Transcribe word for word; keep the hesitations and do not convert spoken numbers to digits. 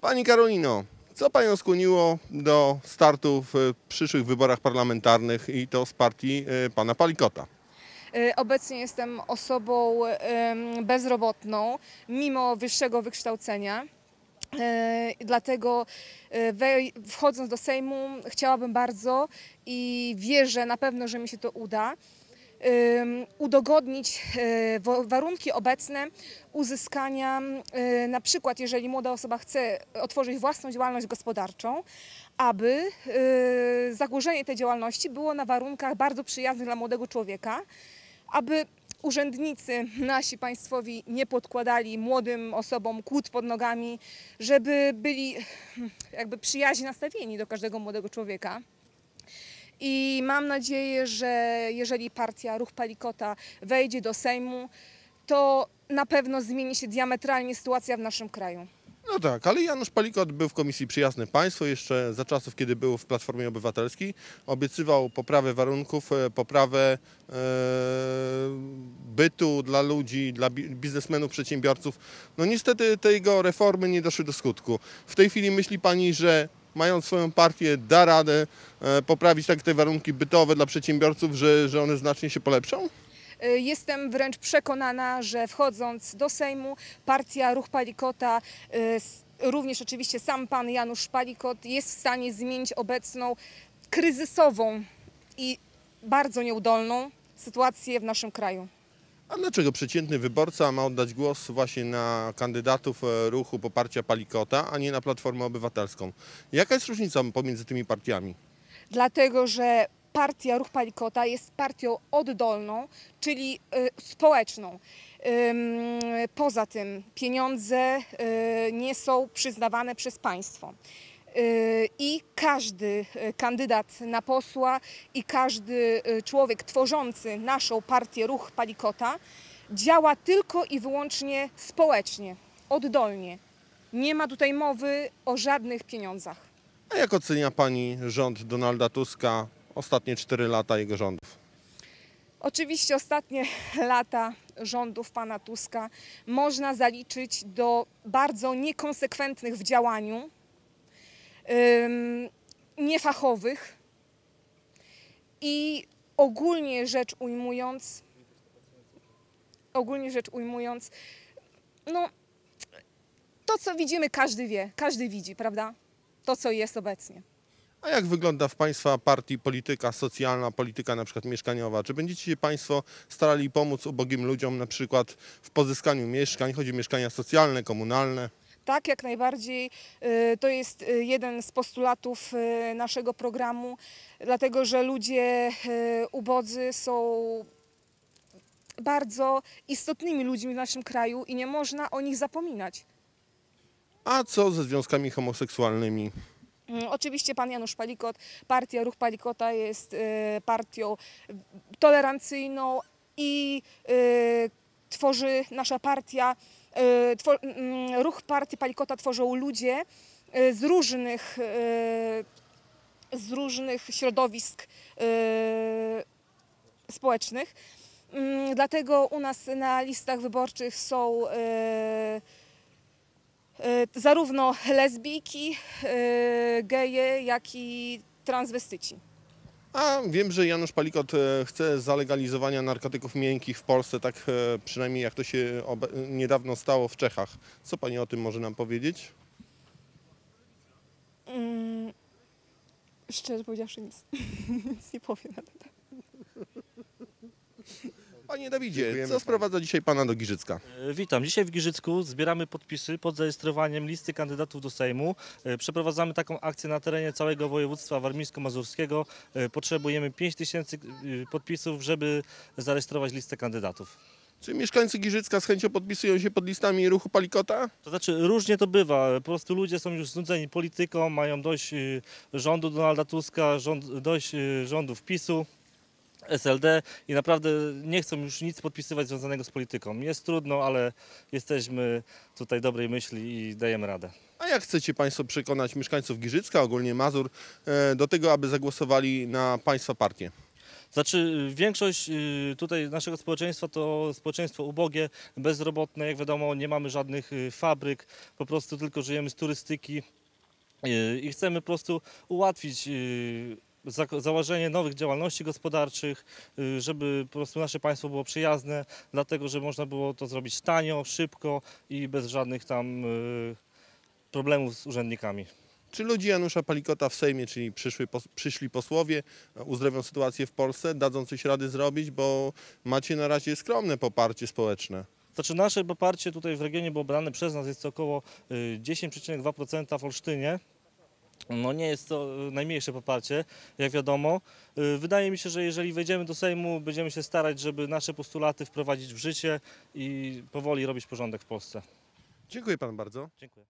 Pani Karolino, co Panią skłoniło do startu w przyszłych wyborach parlamentarnych i to z partii Pana Palikota? Obecnie jestem osobą bezrobotną, mimo wyższego wykształcenia. Dlatego wchodząc do Sejmu chciałabym bardzo i wierzę na pewno, że mi się to uda, udogodnić warunki obecne uzyskania, na przykład jeżeli młoda osoba chce otworzyć własną działalność gospodarczą, aby założenie tej działalności było na warunkach bardzo przyjaznych dla młodego człowieka, aby urzędnicy nasi państwowi nie podkładali młodym osobom kłód pod nogami, żeby byli jakby przyjaźnie nastawieni do każdego młodego człowieka. I mam nadzieję, że jeżeli partia Ruch Palikota wejdzie do Sejmu, to na pewno zmieni się diametralnie sytuacja w naszym kraju. No tak, ale Janusz Palikot był w Komisji Przyjazne Państwo jeszcze za czasów, kiedy był w Platformie Obywatelskiej. Obiecywał poprawę warunków, poprawę e, bytu dla ludzi, dla biznesmenów, przedsiębiorców. No niestety te jego reformy nie doszły do skutku. W tej chwili myśli Pani, że mając swoją partię da radę e, poprawić tak te warunki bytowe dla przedsiębiorców, że, że one znacznie się polepszą? Jestem wręcz przekonana, że wchodząc do Sejmu partia Ruch Palikota, również oczywiście sam pan Janusz Palikot jest w stanie zmienić obecną kryzysową i bardzo nieudolną sytuację w naszym kraju. A dlaczego przeciętny wyborca ma oddać głos właśnie na kandydatów ruchu poparcia Palikota, a nie na Platformę Obywatelską? Jaka jest różnica pomiędzy tymi partiami? Dlatego, że partia Ruch Palikota jest partią oddolną, czyli y, społeczną. Ym, poza tym pieniądze y, nie są przyznawane przez państwo. Y, I każdy kandydat na posła i każdy człowiek tworzący naszą partię Ruch Palikota działa tylko i wyłącznie społecznie, oddolnie. Nie ma tutaj mowy o żadnych pieniądzach. A jak ocenia Pani rząd Donalda Tuska? Ostatnie cztery lata jego rządów. Oczywiście ostatnie lata rządów pana Tuska można zaliczyć do bardzo niekonsekwentnych w działaniu, ym, niefachowych i ogólnie rzecz ujmując, ogólnie rzecz ujmując, no to co widzimy każdy wie, każdy widzi, prawda? To co jest obecnie. A jak wygląda w Państwa partii polityka socjalna, polityka na przykład mieszkaniowa? Czy będziecie się Państwo starali pomóc ubogim ludziom na przykład w pozyskaniu mieszkań? Chodzi o mieszkania socjalne, komunalne? Tak, jak najbardziej. To jest jeden z postulatów naszego programu, dlatego że ludzie ubodzy są bardzo istotnymi ludźmi w naszym kraju i nie można o nich zapominać. A co ze związkami homoseksualnymi? Oczywiście pan Janusz Palikot, partia Ruch Palikota jest partią tolerancyjną i tworzy nasza partia, Ruch Partii Palikota tworzą ludzie z różnych, z różnych środowisk społecznych. Dlatego u nas na listach wyborczych są zarówno lesbijki, geje, jak i transwestyci. A wiem, że Janusz Palikot chce zalegalizowania narkotyków miękkich w Polsce, tak przynajmniej jak to się niedawno stało w Czechach. Co Pani o tym może nam powiedzieć? Hmm, szczerze powiedziawszy nic, nic nie powiem na ten temat. Panie Dawidzie, co sprowadza dzisiaj Pana do Giżycka? Witam. Dzisiaj w Giżycku zbieramy podpisy pod zarejestrowaniem listy kandydatów do Sejmu. Przeprowadzamy taką akcję na terenie całego województwa warmińsko-mazurskiego. Potrzebujemy pięć tysięcy podpisów, żeby zarejestrować listę kandydatów. Czy mieszkańcy Giżycka z chęcią podpisują się pod listami Ruchu Palikota? To znaczy różnie to bywa. Po prostu ludzie są już znudzeni polityką, mają dość rządu Donalda Tuska, rząd, dość rządów PiSu. S L D i naprawdę nie chcą już nic podpisywać związanego z polityką. Jest trudno, ale jesteśmy tutaj dobrej myśli i dajemy radę. A jak chcecie Państwo przekonać mieszkańców Giżycka, ogólnie Mazur, do tego, aby zagłosowali na Państwa partię? Znaczy większość y, tutaj naszego społeczeństwa to społeczeństwo ubogie, bezrobotne, jak wiadomo nie mamy żadnych y, fabryk, po prostu tylko żyjemy z turystyki y, i chcemy po prostu ułatwić y, za- założenie nowych działalności gospodarczych, y, żeby po prostu nasze państwo było przyjazne, dlatego że można było to zrobić tanio, szybko i bez żadnych tam y, problemów z urzędnikami. Czy ludzi Janusza Palikota w Sejmie, czyli przyszły, pos- przyszli posłowie, e, uzdrowią sytuację w Polsce, dadzą coś rady zrobić, bo macie na razie skromne poparcie społeczne. Znaczy nasze poparcie tutaj w regionie było badane przez nas, jest to około y, dziesięć przecinek dwa procent w Olsztynie. No nie jest to y, najmniejsze poparcie, jak wiadomo. Y, Wydaje mi się, że jeżeli wejdziemy do Sejmu, będziemy się starać, żeby nasze postulaty wprowadzić w życie i powoli robić porządek w Polsce. Dziękuję panu bardzo. Dziękuję.